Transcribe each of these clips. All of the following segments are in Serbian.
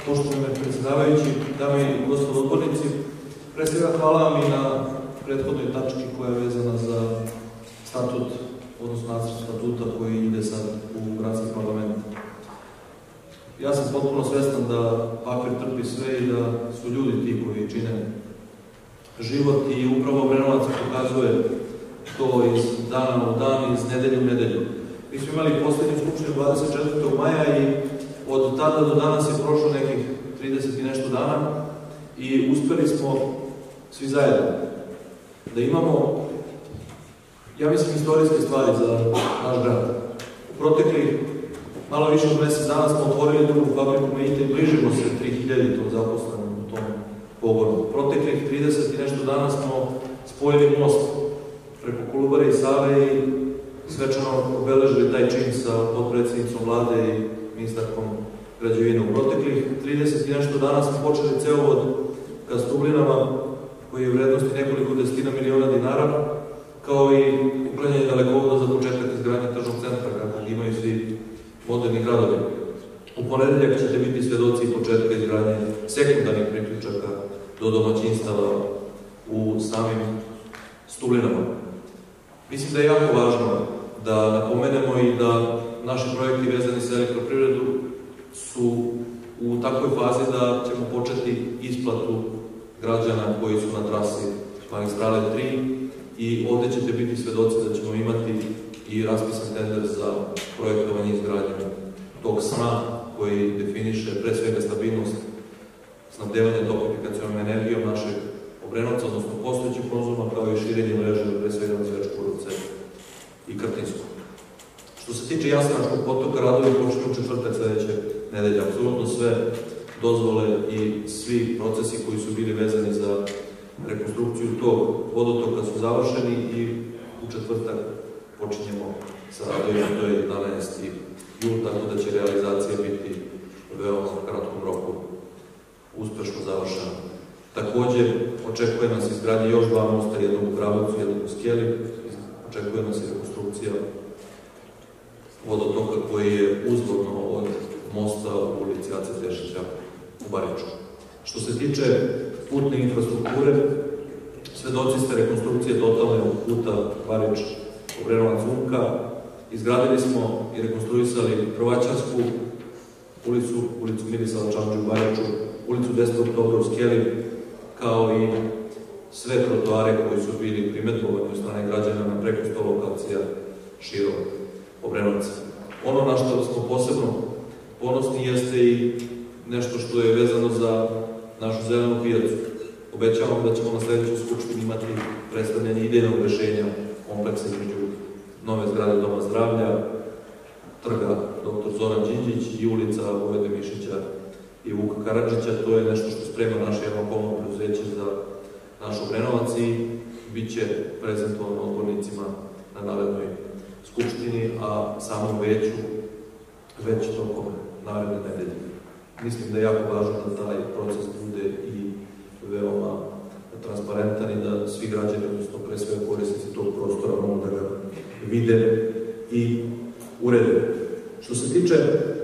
Poštovani predsjedavajući, dame i gospodo odbornici, pre svega hvala vam i na prethodnoj tački koja je vezana za statut, odnosno nacrt statuta koji ide sad u gradski parlament. Ja sam potpuno svestan da papir trpi sve i da su ljudi ti koji čine život i upravo Obrenovac pokazuje to iz dana u dan, iz nedelje u nedelju. Mi smo imali poslednju skupštinu 24. maja i od tada do danas je prošlo nekih 30 i nešto dana i uspeli smo svi zajedno da imamo, ja mislim, istorijske stvari za naš grad. U proteklih malo više od mesec dana smo otvorili drugu fabriku Meita i bližimo se 3000 zaposlenom u tom pogonu. U proteklih 30 i nešto dana smo spojili most preko Kolubare i Save i svečano obeležili taj čin sa potpredsjednicom vlade i ministarkom građevine. U proteklih 30 i nešto dana smo počeli cevovod ka Stublinama, koji je u vrednosti nekoliko desetina miliona dinara, kao i uklanjanje dalekovoda za početak izgradnje tržnog centra, kako imaju svi moderni gradovi. U ponedeljak ćete biti svedoci početka izgradnje sekundarnih priključaka do domaćinstava u samim Stublinama. Mislim da je jako važno da napomenemo i da naši projekti vezani sa elektroprivredu su u takvoj fazi da ćemo početi isplatu građana koji su na trasi magistrale 3 i ovde ćete biti svedoci da ćemo imati i raspisan tender za projektovanje i izgradnju tog sna koji definiše pre svega stabilnost snabdevanja toplifikacionom energijom našeg Obrenovca, odnosno postojećih konzuma, kao i širenje mreže pre svega na Zvečku, Urovce i Krtinsku. Što se tiče Jasenovačkog potoka, radovi počinju u četvrtak sledeće nedelje. Apsolutno sve dozvole i svi procesi koji su bili vezani za rekonstrukciju tog vodotoka su završeni i u četvrtak počinjemo sa radovima, to je 11. jul, tako da će realizacija biti u veoma kratkom roku uspešno završena. Takođe, očekuje nas izgradnje još dva mosta, jednog u Kragujevcu, jednog u Skeli, očekuje nas i rekonstrukcija vodotoka koji je uzvodno od mosta u ulici Ace Tešića u Bariču. Što se tiče putne infrastrukture, svedoci ste rekonstrukcije totalne puta Barič-Obrenovac-Umka. Izgradili smo i rekonstruisali Prvaćansku ulicu, ulicu Mirisala Čamđe u Bariču, ulicu 10. oktobra u Skeli, kao i sve trotoare koji su bili primetbovani od strane građana na preko 100 lokacija širom Obrenovca. Ono na što smo posebno ponosni jeste i nešto što je vezano za našu zelenu pijacu. Obećavamo da ćemo na sledećoj skupštini imati predstavljanje idejnog rešenja kompleksa između nove zgrade Doma zdravlja, trga dr. Zoran Đinđić i ulica Vojvode Mišića i Vuka Karadžića. To je nešto što sprema naše javno-komunalno preduzeće za naš Obrenovac i bit će prezentovano odbornicima na narednoj skupštini, a samom veću već tokom naredne nedelje. Mislim da je jako važno da taj proces bude i veoma transparentan i da svi građani, odnosno pre svega korisnici tog prostora, mogu da ga vide i urede. Što se tiče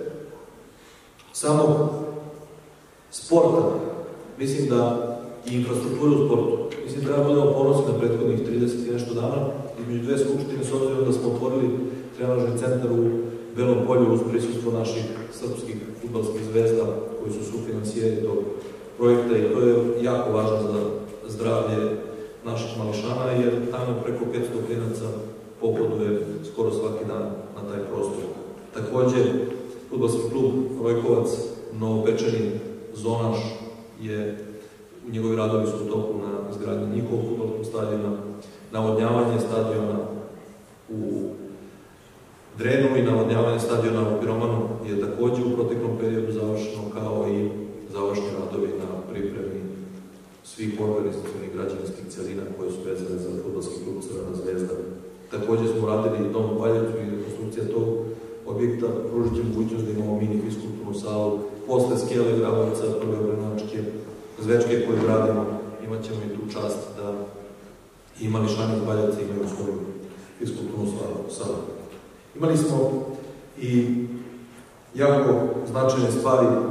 samog sporta, mislim da i infrastrukture u sportu, mislim da budemo ponosni na prethodnih 30 i nešto dana između dve skupštine, s obzirom da smo otvorili trenažni centar u Belom Polju uz prisustvo naših srpskih fudbalskih zvezda koji su sufinansijeri tog projekta i to je jako važno za zdravlje naših mališana, jer tamo preko 500 klinaca pohoduje skoro svaki dan na taj prostor. Takođe, fudbalski klub Rojkovac, novopečeni Zonaš, u njegovi radovi su u toku na izgradnji njihovog fudbalskog stadiona, navodnjavanje stadiona u Drenu i navodnjavanje stadiona u Piromanu je takođe u proteklom periodu završeno, kao i završni radovi na pripremi svih organizacionih građevinskih celina koje su vezane za fudbalski klub Crvena zvezda. Takođe smo radili dom u Baljevcu i rekonstrukcija tog objekta pružit će mogućnost da imamo mini fiskulturnu salu. Posle Skele, Grabovca, prve Obrenovačke, Zvečke koje gradimo, imat ćemo i tu čast da i mališani iz Baljevca imaju svoju fiskulturnu salu. Imali smo i jako značajne stvari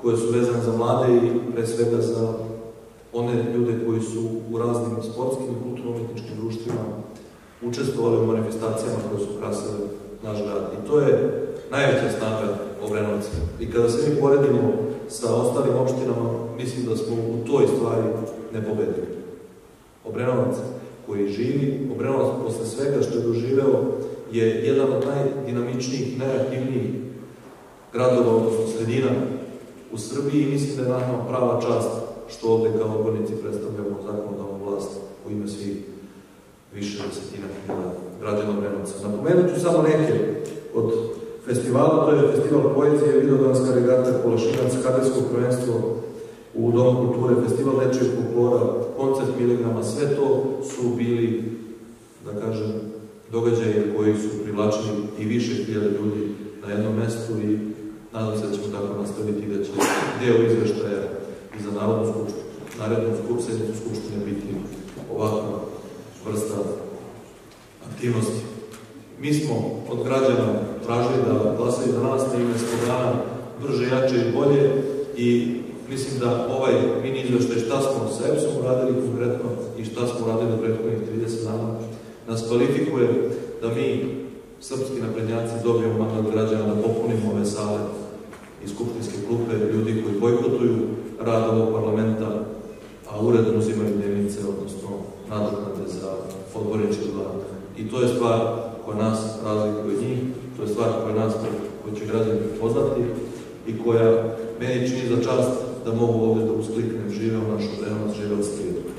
koje su vezane za mlade i pre svega za one ljude koji su u raznim sportskim i kulturno-umetničkim društvima učestvovali u manifestacijama koje su krasile naš grad. I to je najveća snaga Obrenovca. I kada se mi poredimo sa ostalim opštinama, mislim da smo u toj stvari nepobedili. Obrenovac koji živi, Obrenovac posle svega što je doživeo, je jedan od najdinamičnijih i najaktivnijih gradova, odnosno sredina u Srbiji i mislim da je nama prava čast što ovde kao odbornici predstavljamo zakonodavnu vlast u ime svih više desetina hiljada građana Obrenovca. Napomenut ću samo neke od festivala, to je festival poezije, Vidovdanska regata, Kolešinac, kadetsko prvenstvo u Domu kulture, festival dečijeg folklora, koncert Miligrama, sve to su bili, da kažem, događaje koji su privlačili i više hiljada ljudi na jednom mestu i nadam se da ćemo tako nastaviti i da će deo izveštaja i za narednu sednicu Skupštine biti ovakva vrsta aktivnosti. Mi smo od građana tražili da glasaju za nas na ime slogana brže, jače i bolje i mislim da ovaj mini izveštaj šta smo sa EPS-om uradili konkretno i šta smo uradili u prethodnih 30 dana nas kvalifikuje da mi, srpski naprednjaci, dobijemo mandat građana da popunimo ove sale i skupštinske klupe, ljudi koji bojkotuju rad ovog parlamenta, a uredno uzimaju dnevnice, odnosno nadoknade za odbornički rad. I to je stvar koja nas razlikuje od njih, to je stvar koju će građani prepoznati i koja meni čini za čast da mogu ovde da uskliknem živeo naš Obrenovac, živeo Srbija.